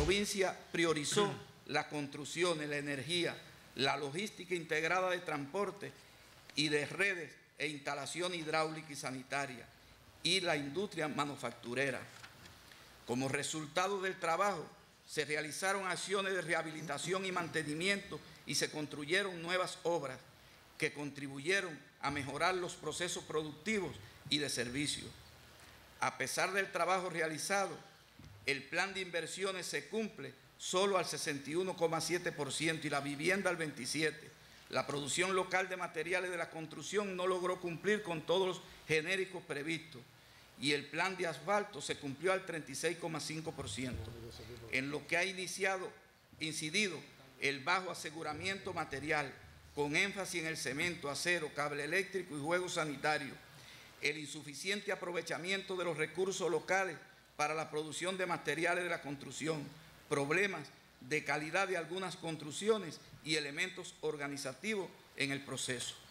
provincia priorizó la construcción, la energía, la logística integrada de transporte y de redes e instalación hidráulica y sanitaria, y la industria manufacturera. Como resultado del trabajo, se realizaron acciones de rehabilitación y mantenimiento y se construyeron nuevas obras que contribuyeron a mejorar los procesos productivos y de servicio. A pesar del trabajo realizado, el plan de inversiones se cumple solo al 61,7% y la vivienda al 27%. La producción local de materiales de la construcción no logró cumplir con todos los genéricos previstos y el plan de asfalto se cumplió al 36,5%, en lo que ha incidido el bajo aseguramiento material, con énfasis en el cemento, acero, cable eléctrico y juego sanitario, el insuficiente aprovechamiento de los recursos locales para la producción de materiales de la construcción, problemas de calidad de algunas construcciones y elementos organizativos en el proceso.